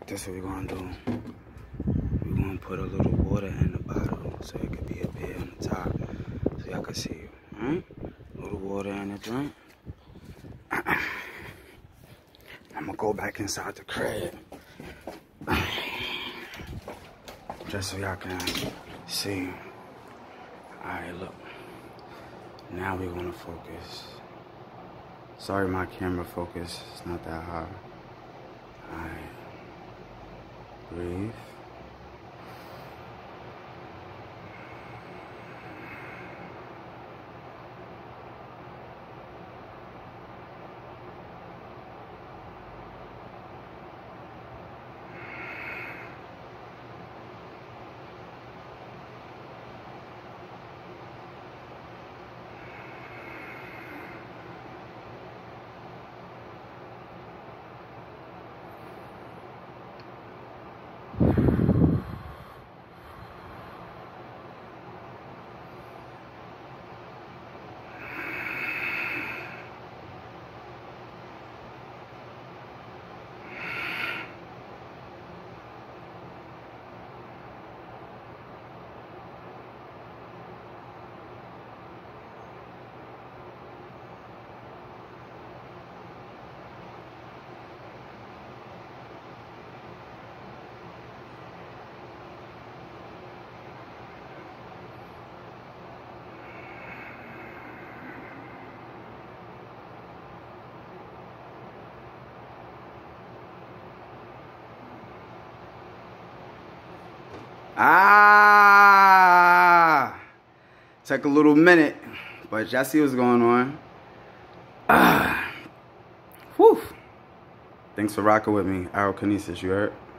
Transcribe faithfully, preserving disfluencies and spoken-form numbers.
this what we're gonna do. We're gonna put a little water in the bottle so it could be a bit on the top so y'all can see it. Alright? A little water in the drink. I'm gonna go back inside the crib. Just so y'all can see. Alright, look. Now we're gonna focus. Sorry my camera focus, it's not that high. Alright. Breathe. Ah, took a little minute, but y'all see what's going on. Ah, whew. Thanks for rocking with me, Aero, you heard?